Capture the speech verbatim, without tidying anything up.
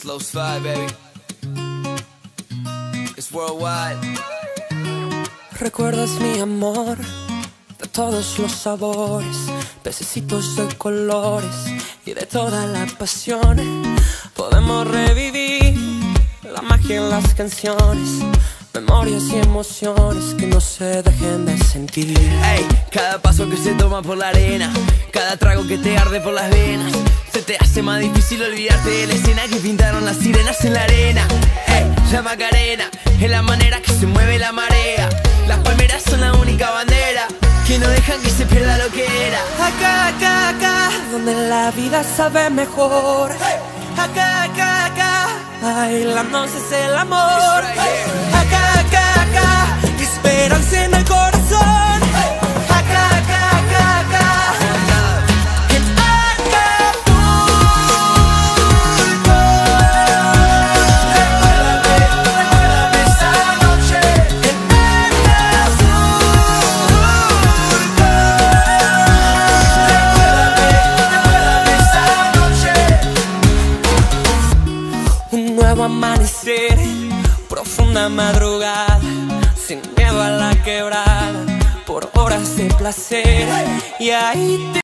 Flows five, baby. It's worldwide. Recuerdas mi amor de todos los sabores, pececitos de colores y de toda la pasión. Podemos revivir la magia en las canciones, memorias y emociones que no se dejen de sentir. Ey, cada paso que se toma por la arena, cada trago que te arde por las venas, se te hace más difícil olvidarte de la escena que pintaron las sirenas en la arena. Ey, la Macarena es la manera que se mueve la marea. Las palmeras son la única bandera que no dejan que se pierda lo que era. Acá, acá, acá, donde la vida sabe mejor. Acá, acá, acá, bailándonos es el amor. Acá, acá, acá, esperanza en el corazón. Acá, acá, acá, acá, en Acapulco. Recuérdame, recuérdame esa noche en Acapulco. Recuérdame, recuérdame esa noche. Un nuevo amanecer, profunda madrugada, sin miedo a la quebrada, por horas de placer. Y ahí te